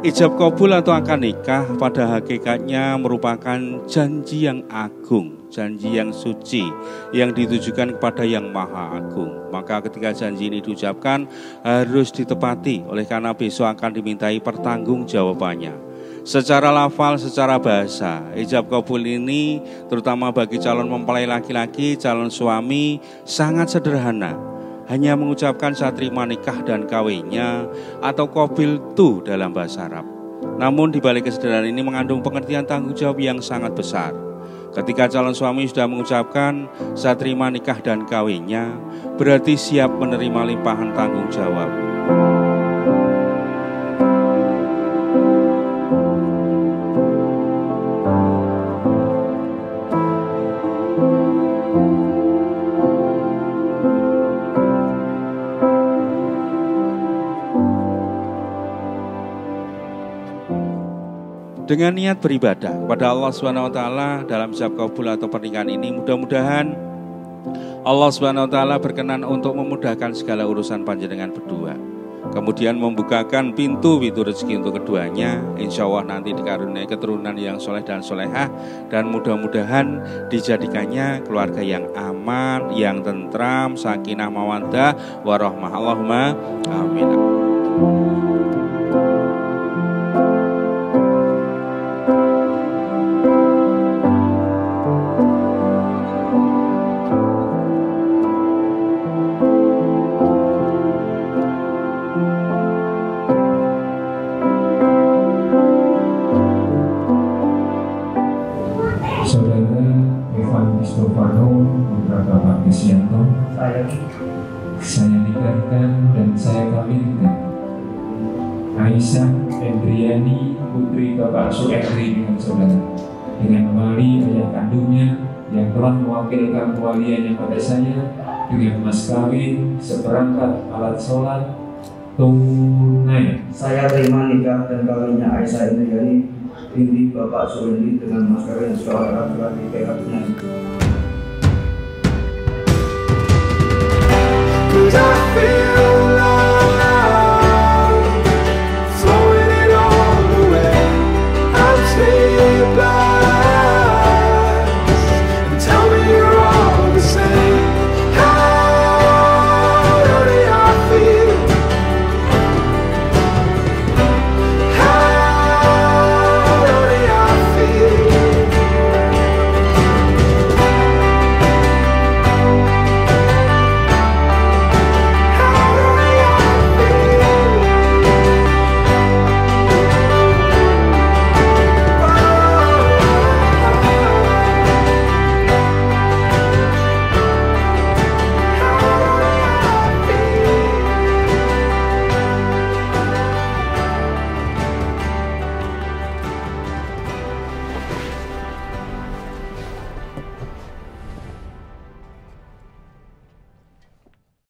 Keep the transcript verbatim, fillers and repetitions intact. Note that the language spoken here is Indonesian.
Ijab kabul atau akad nikah pada hakikatnya merupakan janji yang agung, janji yang suci, yang ditujukan kepada yang maha agung. Maka ketika janji ini diucapkan harus ditepati, oleh karena besok akan dimintai pertanggungjawabannya. Secara lafal, secara bahasa, ijab kabul ini terutama bagi calon mempelai laki-laki, calon suami sangat sederhana. Hanya mengucapkan saya terima nikah dan kawinnya atau qabil tu dalam bahasa Arab. Namun di balik kesederhanaan ini mengandung pengertian tanggung jawab yang sangat besar. Ketika calon suami sudah mengucapkan saya terima nikah dan kawinnya, berarti siap menerima limpahan tanggung jawab. Dengan niat beribadah kepada Allah subhanahu wa taala dalam ijab kabul atau pernikahan ini, mudah-mudahan Allah subhanahu wa taala berkenan untuk memudahkan segala urusan panjenengan berdua. Kemudian membukakan pintu-pintu rezeki untuk keduanya. Insya Allah nanti dikaruniai keturunan yang soleh dan solehah. Dan mudah-mudahan dijadikannya keluarga yang aman, yang tentram, sakinah mawaddah warahmah. Allahumma amin. Saudara Evan Istofano putra Bapak Kesianto, saya saya nikahkan dan saya kawinkan Aisyah Endriani putri Bapak Suendri dengan saudara, dengan wali ayah kandungnya yang telah mewakilkan kewaliannya pada saya dengan mas kawin seperangkat alat sholat tunai. Saya terima nikah dan kawinnya Aisyah Endriani binti Bapak Suendri dengan mas kawin seorang laki-laki.